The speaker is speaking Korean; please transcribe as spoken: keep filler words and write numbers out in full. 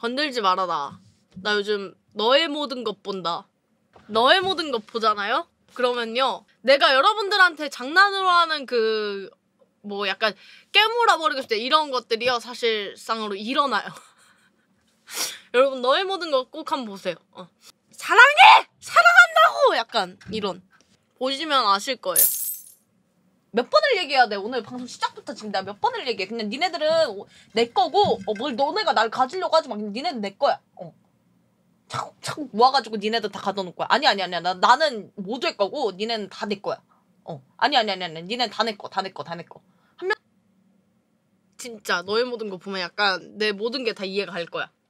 건들지 말아라. 나 요즘 너의 모든 것 본다. 너의 모든 것 보잖아요? 그러면요, 내가 여러분들한테 장난으로 하는 그 뭐 약간 깨물어버리고 싶다 이런 것들이요 사실상으로 일어나요. 여러분 너의 모든 것 꼭 한번 보세요. 어. 사랑해! 사랑한다고! 약간 이런. 보시면 아실 거예요. 몇 번을 얘기해야 돼. 오늘 방송 시작부터 지금 내가 몇 번을 얘기해. 그냥 니네들은 내 거고 어, 뭘 너네가 날 가지려고 하지 마. 그냥 니네는 내 거야. 어. 자꾸 자꾸 모아가지고 니네들 다 가져놓을 거야. 아니 아니 아니야. 나, 나는 모두의 거고 니네는 다 내 거야. 어. 아니 아니 아니 아니. 니네는 다 내 거. 다 내 거. 다 내 거. 한 명 진짜 너의 모든 거 보면 약간 내 모든 게 다 이해가 갈 거야.